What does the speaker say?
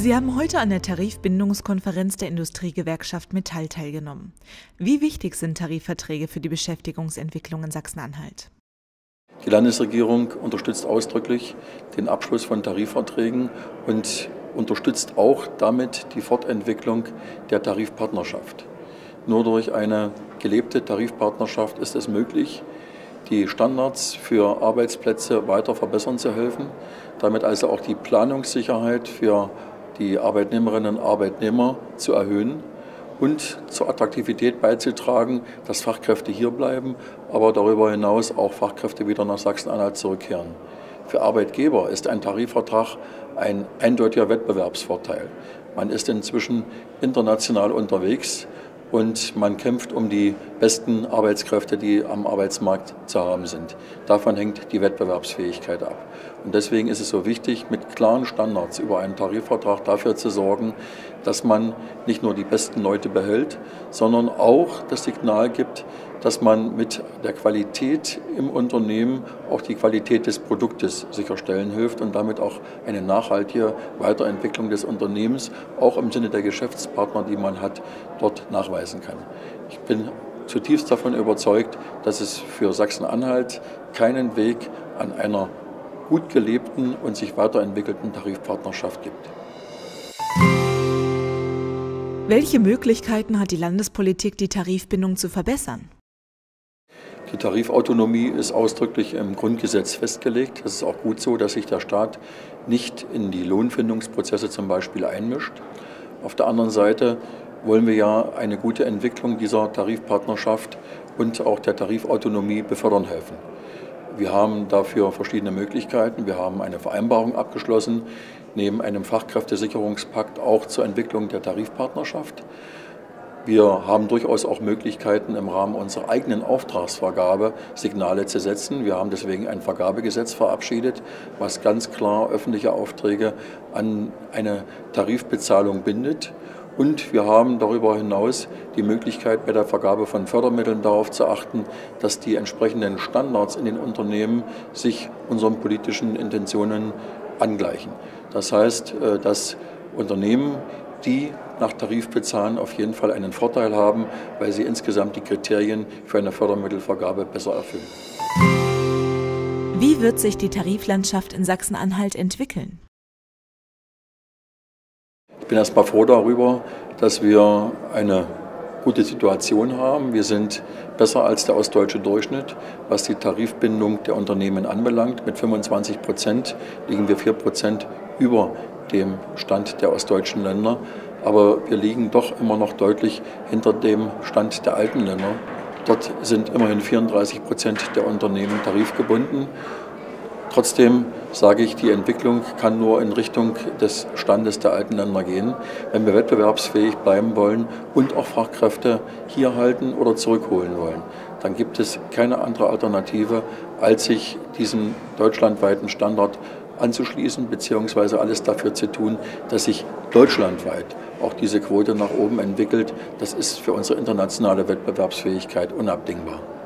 Sie haben heute an der Tarifbindungskonferenz der Industriegewerkschaft Metall teilgenommen. Wie wichtig sind Tarifverträge für die Beschäftigungsentwicklung in Sachsen-Anhalt? Die Landesregierung unterstützt ausdrücklich den Abschluss von Tarifverträgen und unterstützt auch damit die Fortentwicklung der Tarifpartnerschaft. Nur durch eine gelebte Tarifpartnerschaft ist es möglich, die Standards für Arbeitsplätze weiter verbessern zu helfen, damit also auch die Planungssicherheit für die Arbeitnehmerinnen und Arbeitnehmer zu erhöhen und zur Attraktivität beizutragen, dass Fachkräfte hier bleiben, aber darüber hinaus auch Fachkräfte wieder nach Sachsen-Anhalt zurückkehren. Für Arbeitgeber ist ein Tarifvertrag ein eindeutiger Wettbewerbsvorteil. Man ist inzwischen international unterwegs und man kämpft um die besten Arbeitskräfte, die am Arbeitsmarkt zu haben sind. Davon hängt die Wettbewerbsfähigkeit ab. Und deswegen ist es so wichtig, mit klaren Standards über einen Tarifvertrag dafür zu sorgen, dass man nicht nur die besten Leute behält, sondern auch das Signal gibt, dass man mit der Qualität im Unternehmen auch die Qualität des Produktes sicherstellen hilft und damit auch eine nachhaltige Weiterentwicklung des Unternehmens, auch im Sinne der Geschäftspartner, die man hat, dort nachweisen kann. Ich bin zutiefst davon überzeugt, dass es für Sachsen-Anhalt keinen Weg an einer gut gelebten und sich weiterentwickelten Tarifpartnerschaft gibt. Welche Möglichkeiten hat die Landespolitik, die Tarifbindung zu verbessern? Die Tarifautonomie ist ausdrücklich im Grundgesetz festgelegt. Es ist auch gut so, dass sich der Staat nicht in die Lohnfindungsprozesse zum Beispiel einmischt. Auf der anderen Seite wollen wir ja eine gute Entwicklung dieser Tarifpartnerschaft und auch der Tarifautonomie befördern helfen. Wir haben dafür verschiedene Möglichkeiten. Wir haben eine Vereinbarung abgeschlossen, neben einem Fachkräftesicherungspakt auch zur Entwicklung der Tarifpartnerschaft. Wir haben durchaus auch Möglichkeiten, im Rahmen unserer eigenen Auftragsvergabe Signale zu setzen. Wir haben deswegen ein Vergabegesetz verabschiedet, was ganz klar öffentliche Aufträge an eine Tarifbezahlung bindet. Und wir haben darüber hinaus die Möglichkeit, bei der Vergabe von Fördermitteln darauf zu achten, dass die entsprechenden Standards in den Unternehmen sich unseren politischen Intentionen angleichen. Das heißt, dass Unternehmen, die nach Tarif bezahlen, auf jeden Fall einen Vorteil haben, weil sie insgesamt die Kriterien für eine Fördermittelvergabe besser erfüllen. Wie wird sich die Tariflandschaft in Sachsen-Anhalt entwickeln? Ich bin erstmal froh darüber, dass wir eine gute Situation haben. Wir sind besser als der ostdeutsche Durchschnitt, was die Tarifbindung der Unternehmen anbelangt. Mit 25% liegen wir 4% über dem Stand der ostdeutschen Länder. Aber wir liegen doch immer noch deutlich hinter dem Stand der alten Länder. Dort sind immerhin 34% der Unternehmen tarifgebunden. Trotzdem sage ich, die Entwicklung kann nur in Richtung des Standes der alten Länder gehen, wenn wir wettbewerbsfähig bleiben wollen und auch Fachkräfte hier halten oder zurückholen wollen. Dann gibt es keine andere Alternative, als sich diesem deutschlandweiten Standard anzuschließen, beziehungsweise alles dafür zu tun, dass sich deutschlandweit auch diese Quote nach oben entwickelt. Das ist für unsere internationale Wettbewerbsfähigkeit unabdingbar.